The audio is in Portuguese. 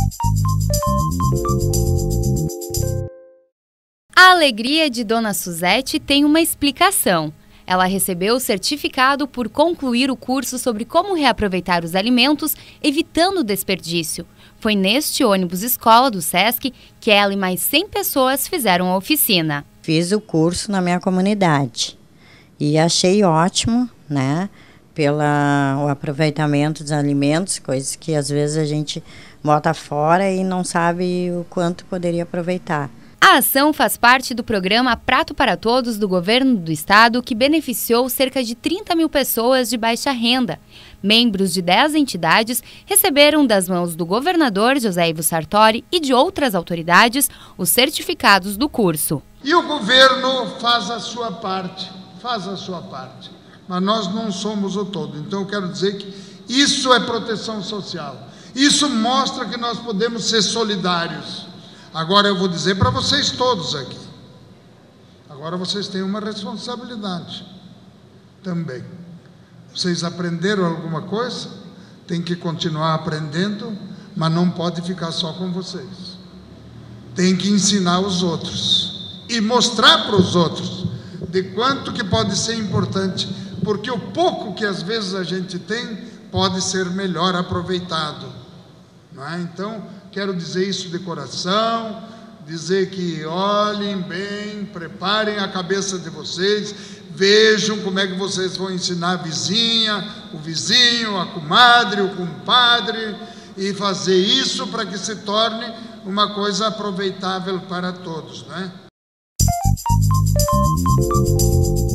A alegria de Dona Suzete tem uma explicação. Ela recebeu o certificado por concluir o curso sobre como reaproveitar os alimentos, evitando o desperdício. Foi neste ônibus escola do SESC que ela e mais 100 pessoas fizeram a oficina. Fiz o curso na minha comunidade e achei ótimo, né? O aproveitamento dos alimentos, coisas que às vezes a gente bota fora e não sabe o quanto poderia aproveitar. A ação faz parte do programa Prato para Todos do Governo do Estado, que beneficiou cerca de 30 mil pessoas de baixa renda. Membros de 10 entidades receberam das mãos do governador José Ivo Sartori e de outras autoridades os certificados do curso. E o governo faz a sua parte, mas nós não somos o todo. Então eu quero dizer que isso é proteção social. Isso mostra que nós podemos ser solidários. Agora eu vou dizer para vocês todos aqui, agora vocês têm uma responsabilidade também. Vocês aprenderam alguma coisa? Tem que continuar aprendendo, mas não pode ficar só com vocês. Tem que ensinar os outros e mostrar para os outros de quanto que pode ser importante, porque o pouco que às vezes a gente tem pode ser melhor aproveitado, não é? Então, quero dizer isso de coração, dizer que olhem bem, preparem a cabeça de vocês, vejam como é que vocês vão ensinar a vizinha, o vizinho, a comadre, o compadre, e fazer isso para que se torne uma coisa aproveitável para todos, né?